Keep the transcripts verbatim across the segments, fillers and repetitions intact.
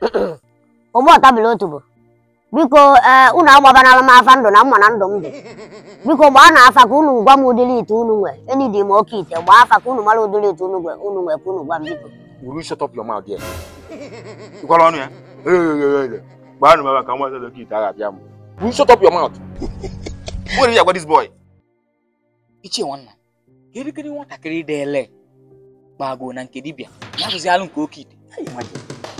Omo tabili otubo. Biko eh unu agbabana m afa ndụ na mma na ndụ m dị. Biko gba na afa ka unu gwa m udili ite unu nwe. Eni di m oke-ite gba afa ka unu mara udili ite unu nwe unu nwe ka unu gwa m biko. Will you shut up your mouth there? You call on here? Hey, hey, hey. Why no matter come on the kid Will you shut up your mouth? What do you about this boy? Ichi one. Kiri kiri want takiri dele. Bago na nke dibia. Na buzi alu nke oke-ite. Imagine.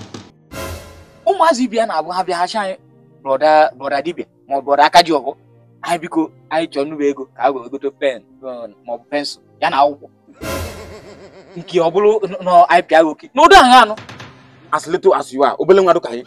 Umuazi bia na abu ha bia ha shan brother brother dibia. Mo brother akaji ogo. Ai biko ai chonu ego ka go go to pen mo pencil. Ya na akwụkwọ. Nke obulu no ai pia oke. No do han no. As little as you are, obele nwa do kai.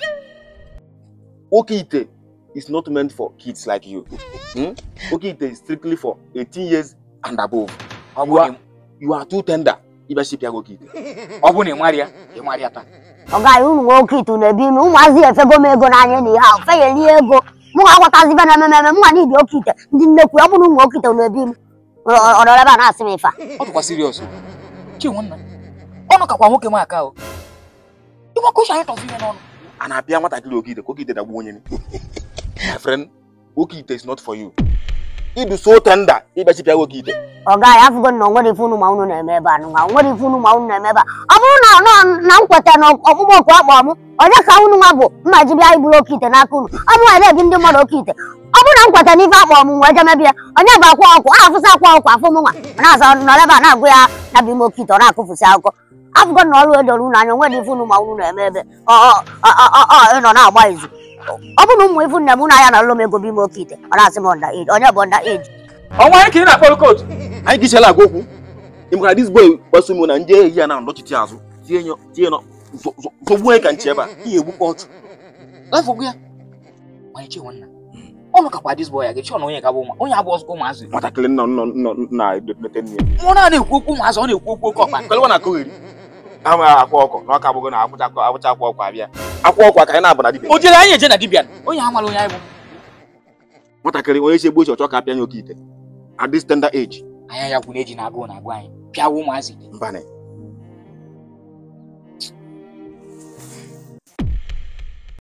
Oke-ite is not meant for kids like you. Hmm? Oke-ite is strictly for eighteen years and above. You are, you are too tender. Ibe ship ya oke-ite. Obu ni Maria, e Maria ta. Oga unu nwe oke-ite na bi nu umuazi efego m ego na anya ni ha fe ye li ego. Mu ga kwatazi be na mememe mu ani di oke-ite. Ndi nnekwu obu nu nwe oke-ite na bi mu. Odole ba na asimi fa. O to serious. Chi wonna. Ono ka kwa nwoke m aka o. Iwa ko sha to fi no no. Ana bia nwata kili oke-ite, oke-ite da gbu onye ni. My friend, oke-ite is not for you. It is so tender. Ibe ship ya oke-ite. Oga ya fugo no nwere ifunu ma unu na-eme ebe anu nwa nwere ifunu ma unu na-eme ebe ọ bụrụ na no na nkweta na ọkpụkpọ okwu akpọ m onye ka unu nwa bụ mma ji bịa iburu oke-ite n'aka unu ọ bụ ere bi ndị mmadụ oke-ite ọ bụrụ na nkweta n'ife akpọ m nwe jeme bịa onye bụ akwa ọkụ afụsa akwa ọkụ afụ m nwa na-azọ nọrọ na-agụ ya na bi m oke-ite ọ na-akụfusi akụkọ afụgo na ọrụ edoro unu anya nwere ifunu ma unu na-eme ebe ọ ọ ịnọ na-agba izu ọ bụ na ụmụ ifunu na mụ na ya na ọlụ m ego bi m oke-ite ọ na-asị m onda age onye bụ onda age Onwa yake na follow coach. Anyị gishala agokwu. Imka this boy gbaso mu na nje ehi na ndochiti azu. Tie nyo, tie no. So gbu ka nche ba. Iye gbu coach. Life ogu ya. Why che wonna. Ono ka kwa this boy age cho no onye ka bo ma. Onye abo osko ma azu. Matakele no no no na dete ni. Mo na na ekwu okwu ma azu, ọ na-ekwu okwu okwu ọkpa. Kele wana ko eri. Ama akwa ọkọ, na ọka bugo na akwụcha akwụcha akwa ọkọ abịa. Akwa ọkọ ka anyị na-abụ na dibia. O jere anyị eje na dibia. Onye amala onye anyị bụ. Matakele onye che gbochi ọchọ ka apịa nye oke-ite. At this tender age. Anya ya kwụ na eji na agụ na agụ anyị. Pịawo ụmụazị. Mbane.